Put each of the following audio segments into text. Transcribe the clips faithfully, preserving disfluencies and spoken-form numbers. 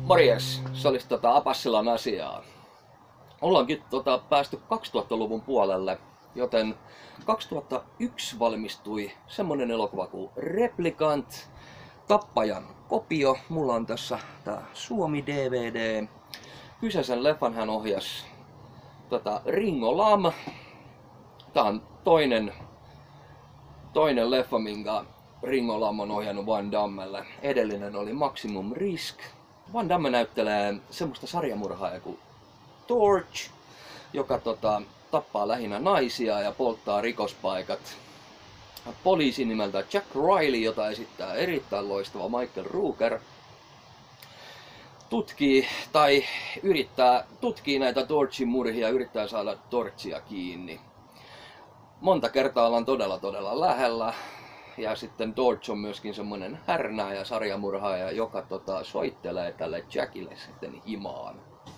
Morjes, se olisi tota Apassilan asiaa. Ollaankin tota päästy kaksituhattaluvun puolelle, joten kaksituhattayksi valmistui semmonen elokuva kuin Replicant, Tappajan kopio. Mulla on tässä tää Suomi D V D. Kyseisen leffan hän ohjasi tota Ringo Lam. Tää on toinen, toinen leffa, minkä Ringo Lam on ohjannut Van Dammelle. Edellinen oli Maximum Risk. Van Damme näyttelee semmoista sarjamurhaajaa kuin Torch, joka tota, tappaa lähinnä naisia ja polttaa rikospaikat. Poliisi nimeltä Jack Riley, jota esittää erittäin loistava Michael Rooker, tutkii tai yrittää tutkii näitä Torchin murhia ja yrittää saada Torchia kiinni. Monta kertaa ollaan todella todella lähellä. Ja sitten Torch on myöskin semmoinen härnää ja sarjamurhaaja, joka tota, soittelee tälle Jackille sitten himaan.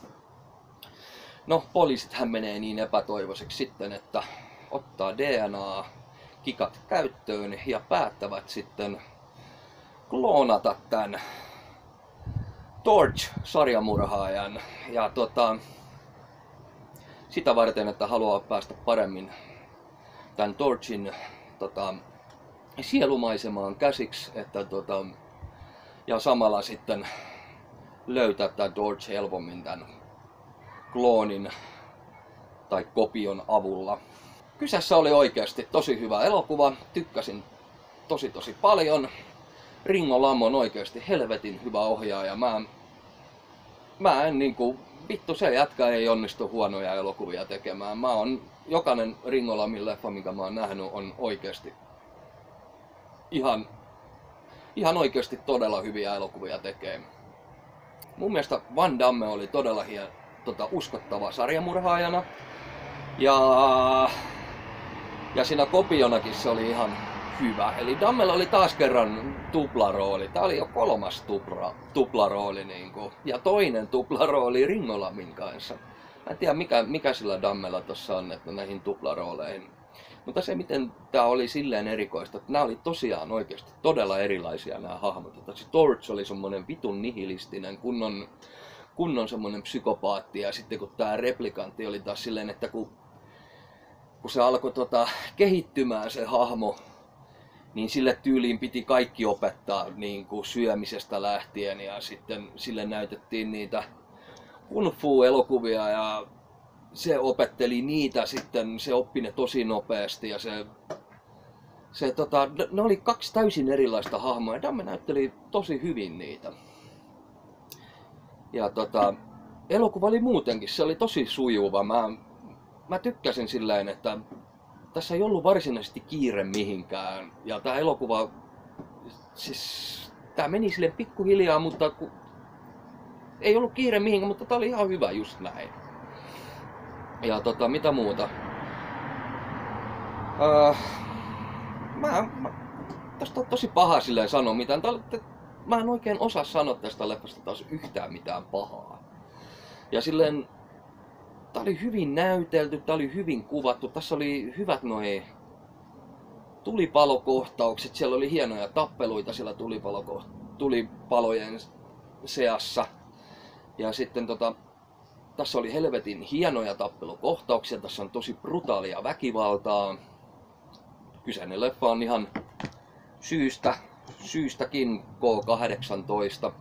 No, poliisithän menee niin epätoivoiseksi sitten, että ottaa D N A-kikat käyttöön ja päättävät sitten kloonata tämän Torch-sarjamurhaajan. Ja tota, sitä varten, että haluaa päästä paremmin tämän Torchin tota, sielumaisemaan käsiksi, että tota, ja samalla sitten löytää tämän Torch helpommin tämän kloonin tai kopion avulla. Kyseessä oli oikeasti tosi hyvä elokuva, tykkäsin tosi tosi paljon. Ringo Lam on oikeasti helvetin hyvä ohjaaja. Mä, mä en niinku, vittu se jätkä ei onnistu huonoja elokuvia tekemään. Mä on, jokainen Ringo Lamin leffa, minkä mä oon nähnyt, on oikeasti Ihan, ihan oikeasti todella hyviä elokuvia tekee. Mun mielestä Van Damme oli todella hien, tota, uskottava sarjamurhaajana. Ja, ja siinä kopionakin se oli ihan hyvä. Eli Dammella oli taas kerran tuplarooli. Tää oli jo kolmas tupla, tuplarooli. Niin kuin, ja toinen tuplarooli Ringo Lamin kanssa. Mä en tiedä mikä, mikä sillä Dammella tossa on, että näihin tuplarooleihin. Mutta se miten tää oli silleen erikoista, että nämä oli tosiaan oikeasti todella erilaisia nämä hahmot. Että se Torch oli semmonen vitun nihilistinen, kunnon, kunnon semmonen psykopaatti. Ja sitten kun tää Replikantti oli taas silleen, että kun, kun se alkoi tota, kehittymään se hahmo, niin sille tyyliin piti kaikki opettaa niin kuin syömisestä lähtien. Ja sitten sille näytettiin niitä kung fu-elokuvia ja se opetteli niitä sitten, se oppi ne tosi nopeasti ja se, se tota, ne oli kaksi täysin erilaista hahmoa ja Damme näytteli tosi hyvin niitä. Ja tota, elokuva oli muutenkin, se oli tosi sujuva. Mä, mä tykkäsin silleen, että tässä ei ollut varsinaisesti kiire mihinkään. Ja tää elokuva, siis tää meni silleen pikkuhiljaa, mutta ku, ei ollut kiire mihinkään, mutta tää oli ihan hyvä just näin. Ja tota, mitä muuta? Öö, mä, mä, tästä on tosi paha silleen sanoa mitään. Tää, mä en oikein osaa sanoa tästä leffasta taas yhtään mitään pahaa. Ja silleen, tää oli hyvin näytelty, tää oli hyvin kuvattu. Tässä oli hyvät noi tulipalokohtaukset. Siellä oli hienoja tappeluita siellä tulipalojen seassa. Ja sitten tota, tässä oli helvetin hienoja tappelukohtauksia, tässä on tosi brutaalia väkivaltaa. Kyseinen leffa on ihan syystä, syystäkin K kahdeksantoista.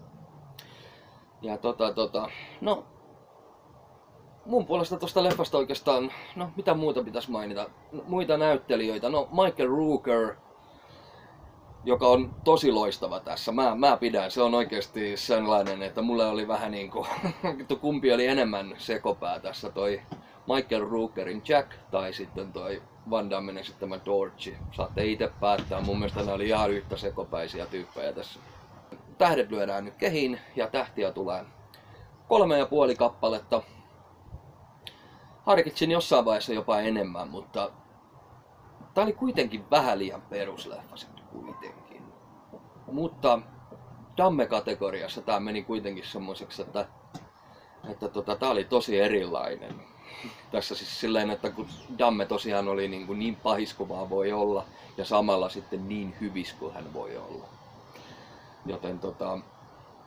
Ja tota tota, no mun puolesta tosta leffasta oikeastaan, no mitä muuta pitäisi mainita? No, muita näyttelijöitä, no Michael Rooker, joka on tosi loistava tässä. Mä, mä pidän, se on oikeasti sellainen, että mulle oli vähän niinku, kumpi oli enemmän sekopää tässä, toi Michael Rookerin Jack tai sitten toi Van Dammen esittämä Torchi. Saatte itse päättää, mun mielestä ne oli ihan yhtä sekopäisiä tyyppejä tässä. Tähdet lyödään nyt kehiin ja tähtiä tulee kolme ja puoli kappaletta. Harkitsin jossain vaiheessa jopa enemmän, mutta tää oli kuitenkin vähän liian perusleffa sitten kuitenkin. Mutta Damme-kategoriassa tää meni kuitenkin semmoiseksi, että, että tota, tää oli tosi erilainen. Tässä siis silleen, että kun Damme tosiaan oli niin, kuin niin pahis kuin vaan voi olla ja samalla sitten niin hyvis kuin hän voi olla. Joten tota,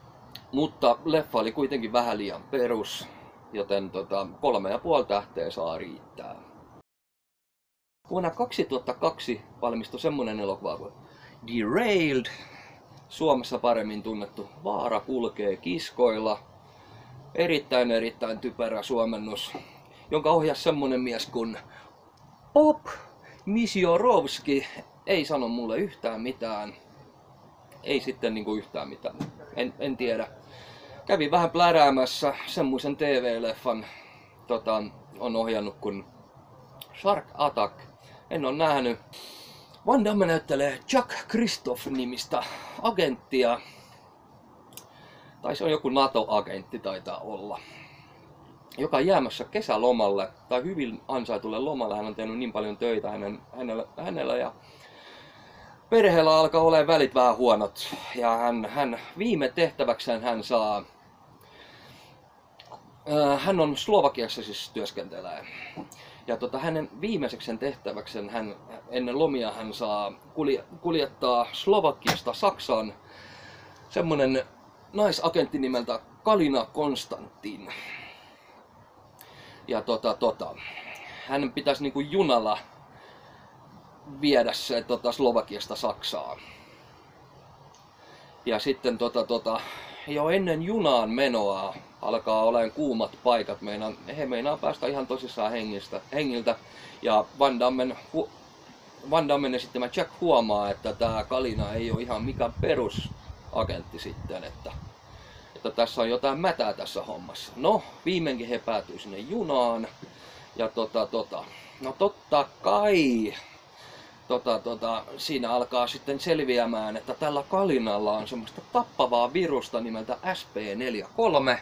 Mutta leffa oli kuitenkin vähän liian perus, joten tota, kolme ja puoli tähteä saa riittää. Vuonna kaksituhattakaksi valmistui semmonen elokuva kuin Derailed, Suomessa paremmin tunnettu Vaara kulkee kiskoilla. Erittäin erittäin typerä suomennus, jonka ohjasi semmonen mies kuin Bob Misiorowski. Ei sano mulle yhtään mitään. Ei sitten niinku yhtään mitään. En, en tiedä. Kävin vähän pläräämässä semmoisen T V-leffan. Tota, on ohjannut kuin Shark Attack. En ole nähnyt. Van Damme näyttelee Jack Christoph-nimistä agenttia. Tai se on joku NATO-agentti taitaa olla. Joka on jäämässä kesälomalle, tai hyvin ansaitulle lomalle. Hän on tehnyt niin paljon töitä hänen, hänellä, hänellä ja perheellä alkaa olemaan välit vähän huonot. Ja hän, hän viime tehtäväkseen hän saa... Äh, hän on Slovakiassa siis työskentelee. Ja tota, hänen viimeiseksen tehtäväksen hän, ennen lomia hän saa kuljettaa Slovakiasta Saksaan semmonen naisagentti nimeltä Kalina Konstantin. Ja tota, tota, hänen pitäisi niinku junalla viedä se tota, Slovakiasta Saksaan. Ja sitten tota, tota, jo ennen junaan menoa alkaa olemaan kuumat paikat. Meinaan, he meinaa päästä ihan tosissaan hengistä, hengiltä. Ja Van Dammen, hu, Van Dammen esittämä Jack huomaa, että tämä Kalina ei ole ihan mikään perusagentti sitten. Että, että tässä on jotain mätää tässä hommassa. No, viimeinkin he päätyy sinne junaan. Ja tota, tota, no totta kai. Tota, tota, siinä alkaa sitten selviämään, että tällä Kalinalla on semmoista tappavaa virusta nimeltä S P neljäkymmentäkolme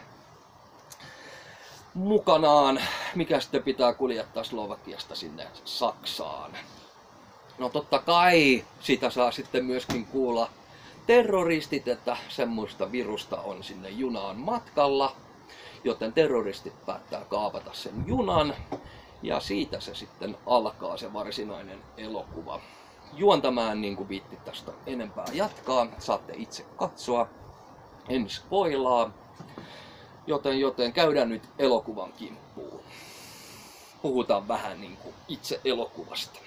mukanaan, mikä sitten pitää kuljettaa Slovakiasta sinne Saksaan. No totta kai sitä saa sitten myöskin kuulla terroristit, että semmoista virusta on sinne junaan matkalla, joten terroristit päättää kaapata sen junan. Ja siitä se sitten alkaa se varsinainen elokuva. Juontamaan niin kuin viitti tästä enempää jatkaa. Saatte itse katsoa. En spoilaa. Joten, joten käydään nyt elokuvan kimppuun. Puhutaan vähän niin kuin itse elokuvasta.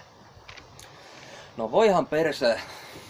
No voihan perse.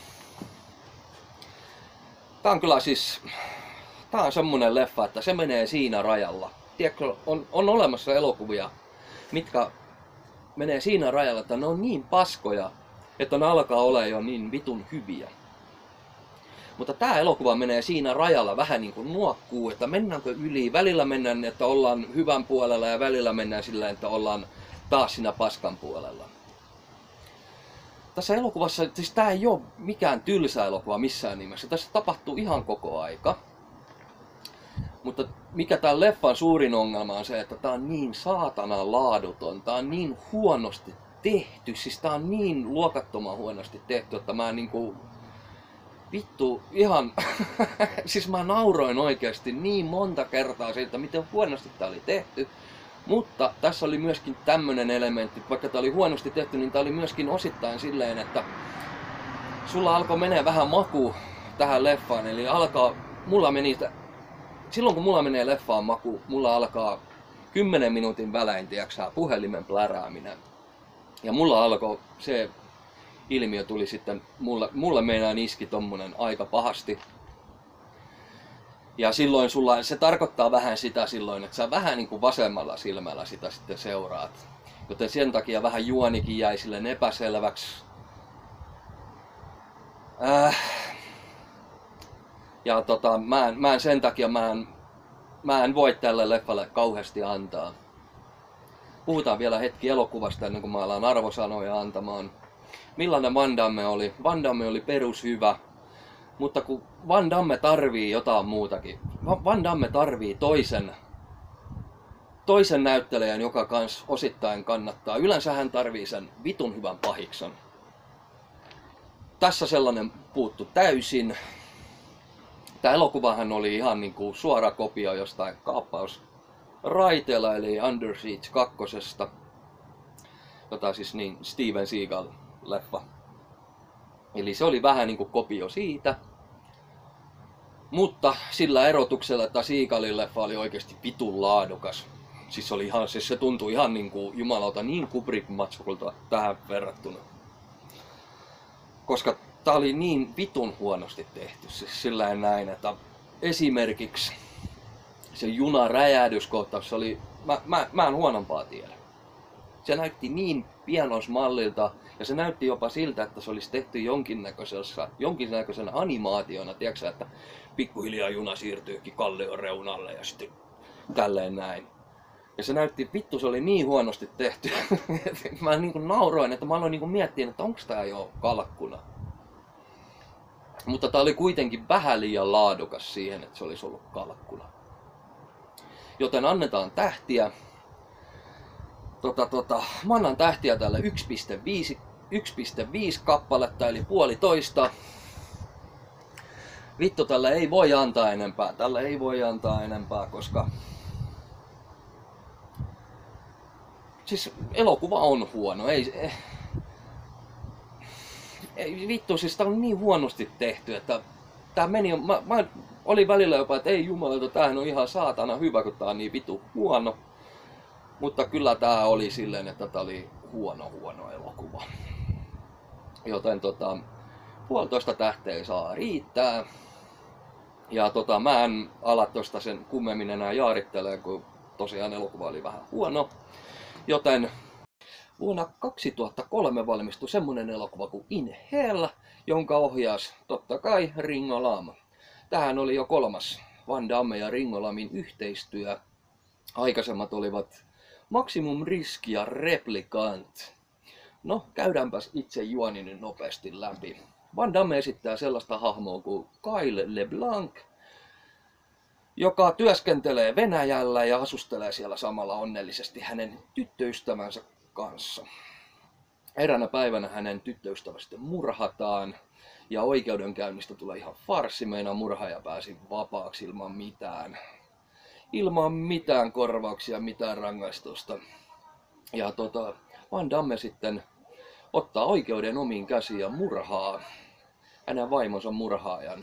Tää on kyllä siis... Tää on semmonen leffa, että se menee siinä rajalla. Tiedätkö, on, on olemassa elokuvia, mitkä menee siinä rajalla, että ne on niin paskoja, että ne alkaa olla jo niin vitun hyviä. Mutta tää elokuva menee siinä rajalla vähän niin kuin nuokkuu, että mennäänkö yli. Välillä mennään, että ollaan hyvän puolella ja välillä mennään sillä, että ollaan taas siinä paskan puolella. Tässä elokuvassa, siis tää ei ole mikään tylsä elokuva missään nimessä. Tässä tapahtuu ihan koko aika. Mutta mikä tämän leffan suurin ongelma on se, että tää on niin saatanan laaduton, tää on niin huonosti tehty, siis tää on niin luokattoman huonosti tehty, että mä niinku vittu ihan, siis mä nauroin oikeasti niin monta kertaa siitä, miten huonosti tää oli tehty. Mutta tässä oli myöskin tämmönen elementti, vaikka tää oli huonosti tehty, niin tää oli myöskin osittain silleen, että sulla alkoi menee vähän maku tähän leffaan, eli alkaa, mulla meni silloin kun mulla menee leffaan maku, mulla alkaa kymmenen minuutin välein, tiiäksä, puhelimen plärääminen. Ja mulla alkoi se ilmiö tuli sitten, mulla, mulla meinaan iski tommonen aika pahasti. Ja silloin sulla, se tarkoittaa vähän sitä silloin, että sä vähän niin kuin vasemmalla silmällä sitä sitten seuraat. Joten sen takia vähän juonikin jäi silleen epäselväksi. Äh. Ja tota, mä en, mä en sen takia mä en, mä en voi tälle leffalle kauheasti antaa. Puhutaan vielä hetki elokuvasta ennen kuin mä alan arvosanoja antamaan. Millainen Van Damme oli? Van Damme oli perushyvä. Mutta kun Van Damme tarvii jotain muutakin. Van Damme tarvii toisen, toisen näyttelijän, joka kans osittain kannattaa. Yleensä hän tarvii sen vitun hyvän pahiksen. Tässä sellainen puuttu täysin. Tämä elokuvahan oli ihan niin kuin suora kopio jostain kaappausraiteella, eli Under Siege kakkosesta, jota siis niin Steven Seagal-leffa. Eli se oli vähän niin kuin kopio siitä. Mutta sillä erotuksella, että Seagalin leffa oli oikeasti vitun laadukas. Siis, oli ihan, siis se tuntui ihan niinku jumalauta niin Kubrick-matskulta tähän verrattuna. Koska tää oli niin vitun huonosti tehty. Siis sillä näin, että esimerkiksi se junan räjähdyskohtaus oli... Mä, mä, mä en huonompaa tiedä. Se näytti niin pienoismallilta ja se näytti jopa siltä, että se olisi tehty jonkinnäköisessä, jonkinnäköisenä animaationa, tiedätkö, että pikkuhiljaa juna siirtyykin kallion reunalle ja sitten tälleen näin. Ja se näytti, vittu se oli niin huonosti tehty. Mä niin kuin nauroin, että mä aloin niin kuin miettiä, että onko tää jo kalkkuna. Mutta tää oli kuitenkin vähän liian laadukas siihen, että se olisi ollut kalkkuna. Joten annetaan tähtiä. Tota, tota, mä annan tähtiä tälle yksi pilkku viisi kappaletta, eli puolitoista. Vittu, tälle ei voi antaa enempää. Tälle ei voi antaa enempää, koska... Siis elokuva on huono. Ei, ei, ei vittu, siis tää on niin huonosti tehty, että tää meni... Mä, mä olin välillä jopa, että ei jumalauta, tämähän on ihan saatana hyvä, kun tää on niin vittu huono. Mutta kyllä tää oli silleen, että tää oli huono huono elokuva. Joten tota, puolitoista tähteä saa riittää. Ja tota, mä en ala tosta sen kummemmin enää jaarittelee, kun tosiaan elokuva oli vähän huono. Joten vuonna kaksituhattakolme valmistui semmonen elokuva kuin In Hell, jonka ohjasi totta kai Ringo Lam. Tähän oli jo kolmas Van Damme ja Ringo Lamin yhteistyö. Aikaisemmat olivat Maximum Risk ja Replicant. No, käydäänpäs itse juoni nyt nopeasti läpi. Van Damme esittää sellaista hahmoa kuin Kyle LeBlanc, joka työskentelee Venäjällä ja asustelee siellä samalla onnellisesti hänen tyttöystävänsä kanssa. Eräänä päivänä hänen tyttöystävä sitten murhataan ja oikeudenkäynnistä tulee ihan farssi, meinaa murhaaja pääsi vapaaksi ilman mitään. Ilman mitään korvauksia, mitään rangaistusta. Ja tota, Van Damme sitten ottaa oikeuden omiin käsiin ja murhaa hänen vaimonsa murhaajan.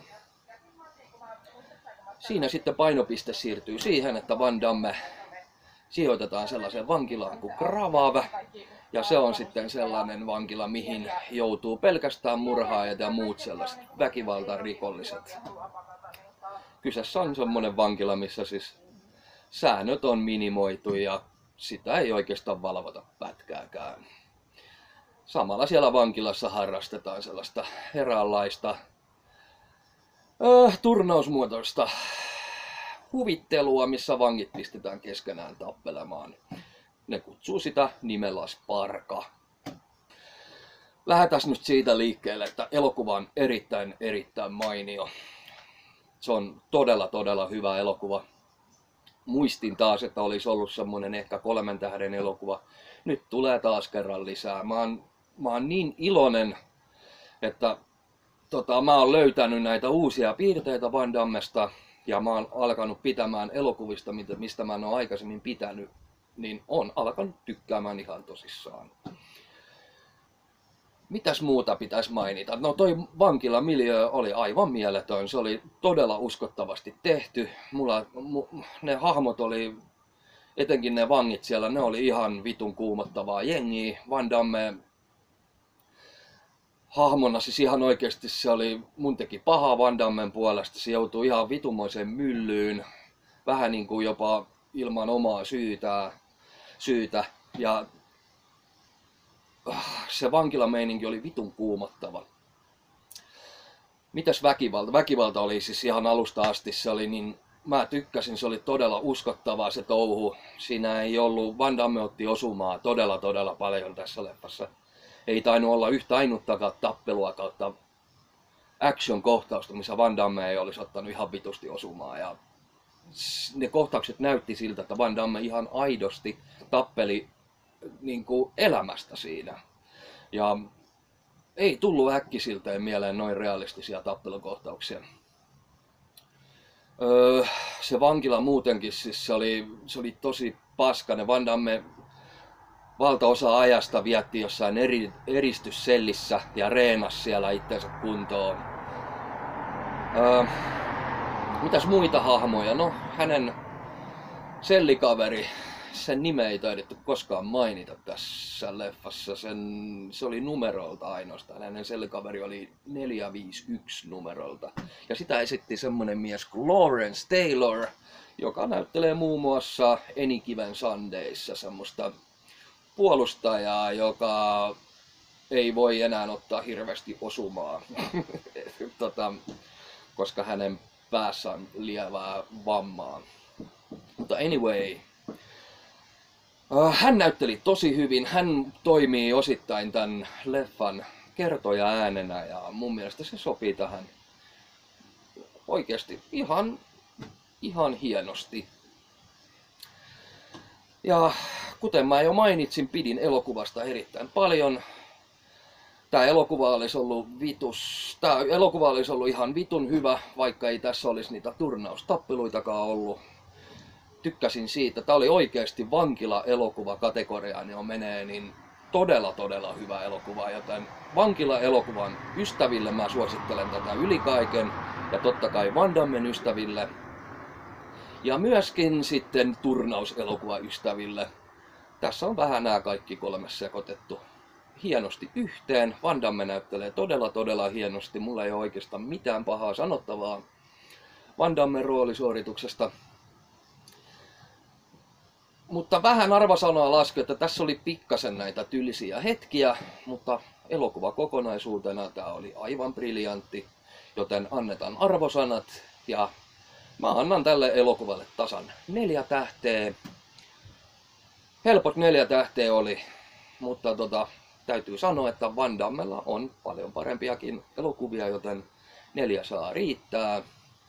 Siinä sitten painopiste siirtyy siihen, että Van Damme sijoitetaan sellaiseen vankilaan kuin Kravav. Ja se on sitten sellainen vankila, mihin joutuu pelkästään murhaajat ja muut sellaiset väkivaltarikolliset. Kyseessä on semmoinen vankila, missä siis säännöt on minimoitu ja sitä ei oikeastaan valvota pätkääkään. Samalla siellä vankilassa harrastetaan sellaista eräänlaista äh, turnausmuotoista huvittelua, missä vangit pistetään keskenään tappelemaan. Ne kutsuu sitä nimellä Sparka. Lähdetään nyt siitä liikkeelle, että elokuva on erittäin erittäin mainio. Se on todella todella hyvä elokuva. Muistin taas, että olisi ollut semmonen ehkä kolmen tähden elokuva. Nyt tulee taas kerran lisää. Mä oon, mä oon niin iloinen, että tota, mä oon löytänyt näitä uusia piirteitä Van Dammesta ja mä oon alkanut pitämään elokuvista, mistä mä en ole aikaisemmin pitänyt, niin on alkanut tykkäämään ihan tosissaan. Mitäs muuta pitäisi mainita? No toi vankilamiljö oli aivan mieletön. Se oli todella uskottavasti tehty. Mulla, mu, ne hahmot oli, etenkin ne vangit siellä, ne oli ihan vitun kuumottavaa jengiä. Van Damme hahmona siis ihan oikeasti se oli, mun teki pahaa Van Dammen puolesta. Se joutui ihan vitumoiseen myllyyn. Vähän niin kuin jopa ilman omaa syytä. syytä. Ja se vankilameininki oli vitun kuumottava. Mitäs väkivalta? Väkivalta oli siis ihan alusta asti, se oli niin, mä tykkäsin, se oli todella uskottavaa se touhu. Siinä ei ollut, Van Damme otti osumaa todella todella paljon tässä leffassa. Ei tainnut olla yhtä ainuttakaan tappelua kautta action kohtausta, missä Van Damme ei olisi ottanut ihan vitusti osumaa. Ja ne kohtaukset näytti siltä, että Van Damme ihan aidosti tappeli niin kuin elämästä siinä. Ja ei tullut äkkisilteen mieleen noin realistisia tappelukohtauksia. Öö, se vankila muutenkin, siis se oli, se oli tosi paskainen. Van Damme valtaosa ajasta vietti jossain eri, eristyssellissä ja reenasi siellä itsensä kuntoon. Öö, Mitäs muita hahmoja? No, hänen sellikaveri, sen nimeä ei taidettu koskaan mainita tässä leffassa. Sen, se oli numerolta ainoastaan. Hänen sellikaveri oli neljä viisi yksi numerolta. Ja sitä esitti semmonen mies kuin Lawrence Taylor, joka näyttelee muun muassa Any Given Sundayssa semmoista puolustajaa, joka ei voi enää ottaa hirveästi osumaa, tota, koska hänen päässä on lievää vammaa. Mutta anyway, hän näytteli tosi hyvin. Hän toimii osittain tämän leffan kertoja äänenä ja mun mielestä se sopii tähän oikeasti ihan, ihan hienosti. Ja kuten mä jo mainitsin, pidin elokuvasta erittäin paljon. Tää elokuva olisi ollut vitus, tää elokuva olisi ollut ihan vitun hyvä, vaikka ei tässä olisi niitä turnaustappeluitakaan ollut. Tykkäsin siitä. Tää oli oikeasti vankila-elokuva kategoriaan, jo menee niin todella todella hyvä elokuva, joten vankila-elokuvan ystäville mä suosittelen tätä yli kaiken, ja totta kai Van Dammen ystäville. Ja myöskin sitten turnauselokuva ystäville. Tässä on vähän nämä kaikki kolme sekoitettu hienosti yhteen. Van Damme näyttelee todella todella hienosti. Mulla ei ole oikeastaan mitään pahaa sanottavaa Van Dammen roolisuorituksesta. Mutta vähän arvosanaa laskee, että tässä oli pikkasen näitä tylsiä hetkiä, mutta elokuva kokonaisuutena tää oli aivan briljantti, joten annetaan arvosanat ja mä annan tälle elokuvalle tasan neljä tähteä. Helpot neljä tähteä oli, mutta tota, täytyy sanoa, että Van Dammella on paljon parempiakin elokuvia, joten neljä saa riittää.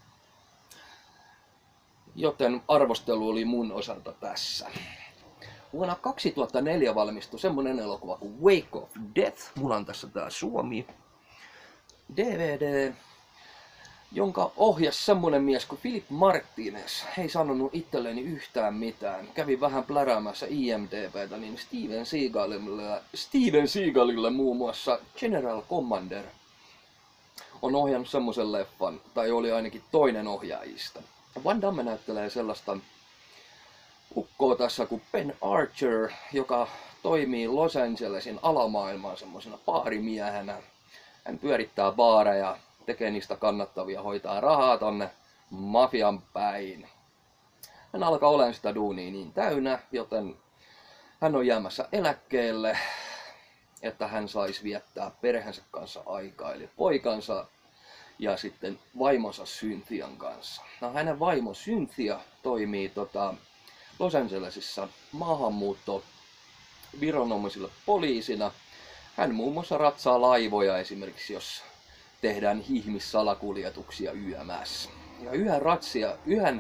Joten arvostelu oli mun osalta tässä. Vuonna kaksituhattaneljä valmistui semmonen elokuva kuin Wake of Death. Mulla on tässä tää Suomi D V D, jonka ohjasi semmonen mies kuin Philip Martinez. Ei sanonut itselleni yhtään mitään. Kävin vähän pläräämässä I M D B:tä, niin Steven Seagalille, Steven Seagalille muun muassa General Commander on ohjannut semmosen leffan, tai oli ainakin toinen ohjaajista. Van Damme näyttelee sellaista ukkoa tässä kuin Ben Archer, joka toimii Los Angelesin alamaailmaan semmosena baarimiehenä. Hän pyörittää baareja, tekee niistä kannattavia, hoitaa rahaa tonne mafian päin. Hän alkaa olemaan sitä duunia niin täynnä, joten hän on jäämässä eläkkeelle, että hän saisi viettää perheensä kanssa aikaa, eli poikansa ja sitten vaimonsa Cynthian kanssa. No, hänen vaimo Cynthia toimii tota, Los Angelesissa maahanmuutto viranomaisille poliisina. Hän muun muassa ratsaa laivoja esimerkiksi, jos tehdään ihmissalakuljetuksia Y M S. Ja yhden, ratsia, yhden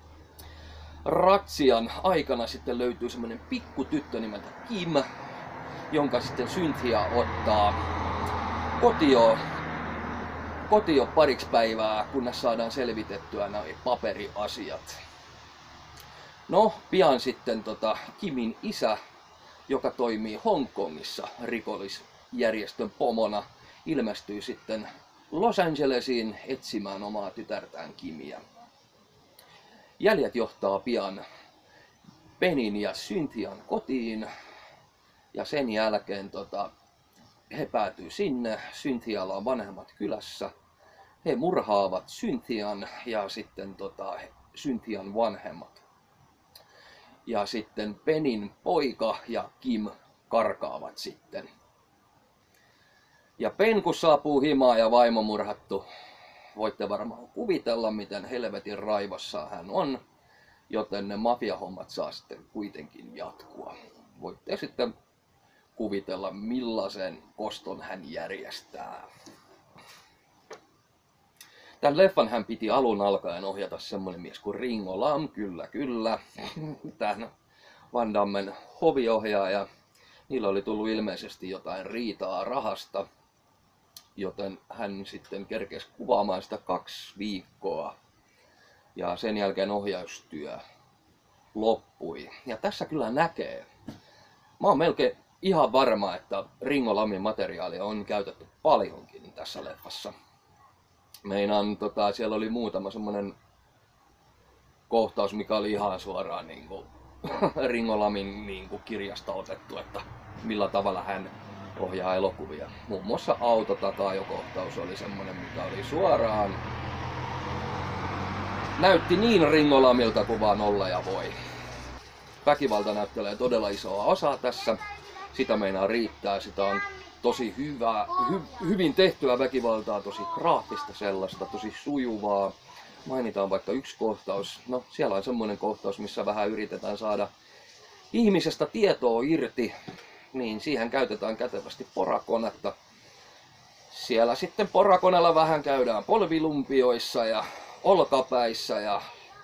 ratsian aikana sitten löytyy semmonen pikku tyttö nimeltä Kim, jonka sitten Cynthia ottaa kotioon. Kotio pariksi päivää, kunnes saadaan selvitettyä nämä paperiasiat. No, pian sitten tota, Kimin isä, joka toimii Hongkongissa rikollisjärjestön pomona, ilmestyy sitten Los Angelesiin etsimään omaa tytärtään Kimiä. Jäljet johtaa pian Benin ja Cynthian kotiin, ja sen jälkeen tota, he päätyy sinne. Cynthialla on vanhemmat kylässä. He murhaavat Cynthian ja sitten tota, Cynthian vanhemmat. Ja sitten Benin poika ja Kim karkaavat sitten. Ja Ben kun saapuu himaan ja vaimo murhattu, voitte varmaan kuvitella miten helvetin raivossa hän on. Joten ne mafiahommat saa sitten kuitenkin jatkua. Voitte sitten kuvitella millaisen koston hän järjestää. Tän leffan hän piti alun alkaen ohjata semmonen mies kuin Ringo Lam, kyllä kyllä. Tän Van Dammen hoviohjaaja. Niillä oli tullut ilmeisesti jotain riitaa rahasta, joten hän sitten kerkesi kuvaamaan sitä kaksi viikkoa. Ja sen jälkeen ohjaustyö loppui. Ja tässä kyllä näkee. Mä oon melkein ihan varma, että Ringo Lamin materiaalia on käytetty paljonkin tässä leffassa. Meinaan, tota, siellä oli muutama semmonen kohtaus, mikä oli ihan suoraan niin kuin Ringo Lamin niin kuin kirjasta otettu, että millä tavalla hän ohjaa elokuvia. Muun muassa autotakajo-kohtaus oli semmonen, mikä oli suoraan näytti niin Ringo Lamilta kuin vaan olla ja voi. Väkivalta näyttelee todella isoa osaa tässä. Sitä meinaa riittää. Sitä on tosi hyvää, hy, hyvin tehtyä väkivaltaa, tosi graafista sellaista, tosi sujuvaa. Mainitaan vaikka yksi kohtaus. No, siellä on semmoinen kohtaus, missä vähän yritetään saada ihmisestä tietoa irti. Niin siihen käytetään kätevästi porakonetta. Siellä sitten porakoneella vähän käydään polvilumpioissa ja olkapäissä ja,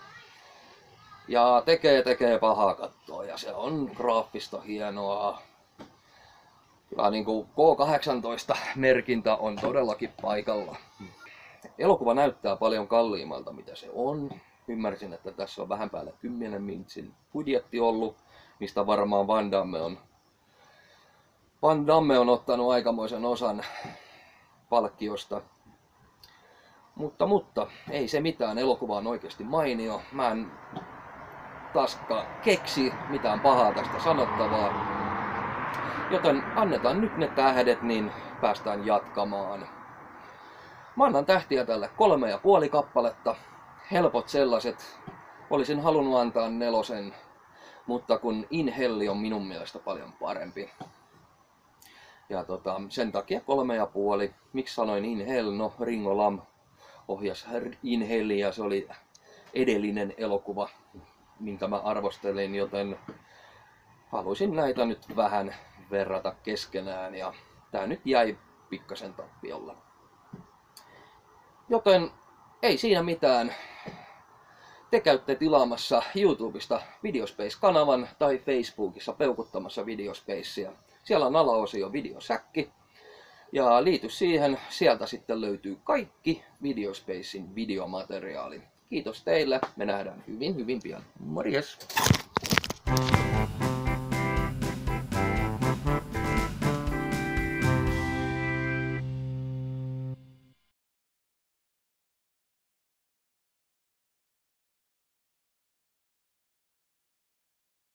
ja tekee tekee pahaa kattoa. Ja se on graafista hienoa. Ja niin kuin K kahdeksantoista merkintä on todellakin paikalla. Elokuva näyttää paljon kalliimmalta mitä se on. Ymmärsin, että tässä on vähän päälle kymmenen mintsin budjetti ollut, mistä varmaan Van Damme on, Van Damme on ottanut aikamoisen osan palkkiosta. Mutta, mutta ei se mitään, elokuva on oikeasti mainio. Mä en taaskaan keksi mitään pahaa tästä sanottavaa. Joten annetaan nyt ne tähdet, niin päästään jatkamaan. Mä annan tähtiä tälle kolme ja puoli kappaletta. Helpot sellaiset. Olisin halunnut antaa nelosen, mutta kun In Hell on minun mielestä paljon parempi. Ja tota, sen takia kolme ja puoli. Miksi sanoin In Hell? No, Ringo Lam ohjasi In Hellia, se oli edellinen elokuva, minkä mä arvostelin, joten haluaisin näitä nyt vähän verrata keskenään ja tää nyt jäi pikkasen tappiolla. Joten ei siinä mitään. Te käytte tilaamassa YouTubesta Videospace-kanavan tai Facebookissa peukuttamassa Videospacea. Siellä on alaosio videosäkki. Ja liity siihen, sieltä sitten löytyy kaikki Videospacein videomateriaali. Kiitos teille, me nähdään hyvin hyvin pian. Morjes!